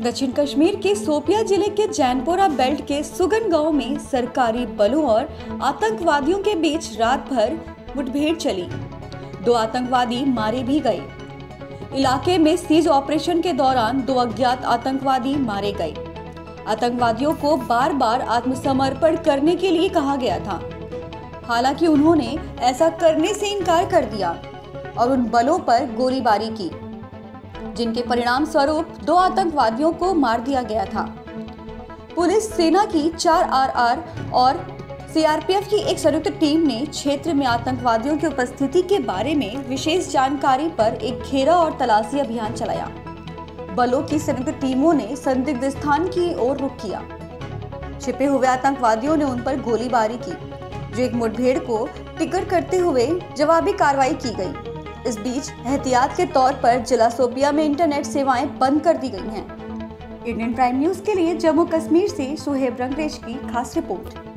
दक्षिण कश्मीर के शोपियां जिले के जैनपोरा बेल्ट के सुगन गांव में सरकारी बलों और आतंकवादियों के बीच रात भर मुठभेड़ चली। 2 आतंकवादी मारे भी गए। इलाके में सीज ऑपरेशन के दौरान 2 अज्ञात आतंकवादी मारे गए। आतंकवादियों को बार बार आत्मसमर्पण करने के लिए कहा गया था, हालांकि उन्होंने ऐसा करने से इनकार कर दिया और उन बलों पर गोलीबारी की, जिनके परिणाम स्वरूप 2 आतंकवादियों को मार दिया गया था। पुलिस सेना की 4 RR और CRPF की एक संयुक्त टीम ने क्षेत्र में आतंकवादियों की उपस्थिति के बारे में विशेष जानकारी पर एक घेरा और तलाशी अभियान चलाया। बलों की संयुक्त टीमों ने संदिग्ध स्थान की ओर रुख किया। छिपे हुए आतंकवादियों ने उन पर गोलीबारी की, जो एक मुठभेड़ को ट्रिगर करते हुए जवाबी कार्रवाई की गई। इस बीच एहतियात के तौर पर जिला शोपियां में इंटरनेट सेवाएं बंद कर दी गई हैं। इंडियन प्राइम न्यूज के लिए जम्मू कश्मीर से सुहेब रंगरेज की खास रिपोर्ट।